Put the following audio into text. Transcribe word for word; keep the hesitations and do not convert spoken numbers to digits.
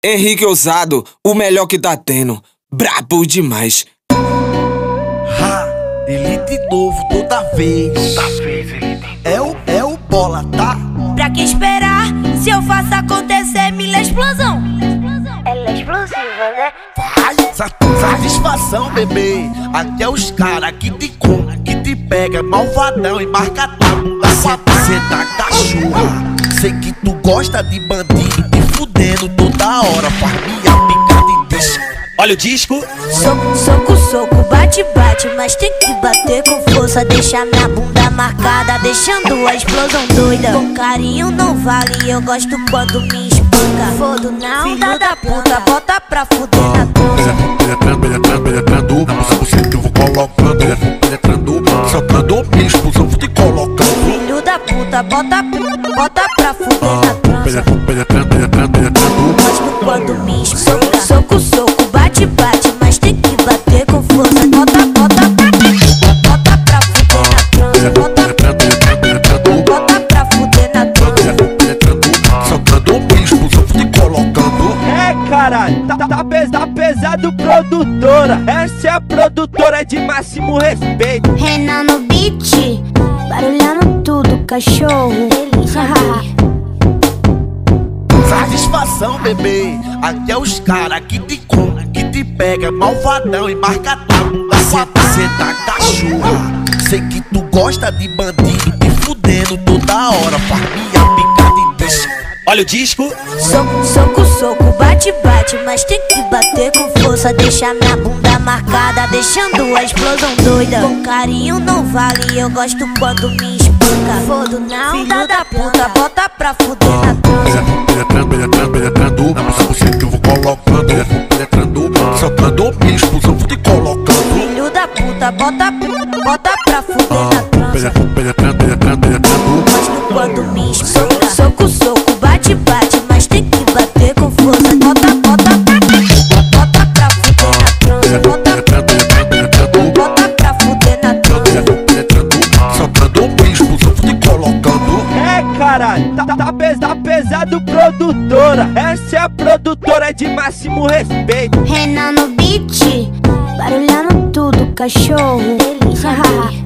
Henrique Ousado, o melhor que tá tendo. Brabo demais. Ha, Elite novo toda vez. Toda vez, Elite. É o, é o bola, tá? Pra que esperar? Se eu faço acontecer, mila explosão. Ela é explosiva, né? Ai, sa- satisfação, bebê. Até os cara que te come, que te pega, malvadão e marca tua bunda. Cê tá cachorra. Sei que tu gosta de bandido, te fudendo toda hora. Faz minha pica de disco. Olha o disco. Soco, soco, soco, bate, bate, mas tem que bater com força. Deixar minha bunda marcada, deixando a explosão doida. Com carinho não vale, eu gosto quando me espanca. Fodo na onda da puta, bota pra fuder na trança. Penetrando, penetrando, penetrando, na moça você que eu vou colocando. Penetrando, soltando minha explosão, vou te colocando. Filho da puta, bota, bota pra fuder na trança. Penetrando, penetrando, penetrando. Gosto quando me espanca. Soco, soco, bate, bate, mas tem que bater com força. Bota, bota, bota pra fuder na trança. Bota, bota pra fuder na trança. Soltando minha explosão, vou te colocando. É, caralho, tá, tá, pes- tá pesado, produtora. Essa é a produtora de máximo respeito. Renan no beat, barulhando tudo, cachorro. Delícia. Satisfação, bebê. Até os cara que te come, que te pega, malvadão e marca tua bunda. Cê tá cachorra. Sei que tu gosta de bandido, te fudendo toda hora. Faz minha pica de disco. Olha o disco. Soco, soco, soco, bate, bate, mas tem que bater com força. Deixar minha bunda marcada, deixando a explosão doida. Com carinho não vale, eu gosto quando me espanca. Fodo na onda da puta, bota pra fuder na trança. Penetrando, penetrando, penetrando, na moça você que eu vou colocando. Penetrando, soltando minha explosão, vou te colocando. Filho da puta, bota, bota pra fuder na trança. Penetrando, penetrando, penetrando. Gosto quando me espanca. Soco, soco, bate, bate, mas tem que bater com força. Bota, bota, bota pra fuder na trança. Bota, Penetrando, penetrando, bota pra fuder na trança. penetrando, soltando minha explosão, vou te colocando. É, caralho, tá, tá, pes- tá pesado, produtora. Essa é a produtora de máximo respeito. Renan no beat, barulhando tudo, cachorro. Delícia.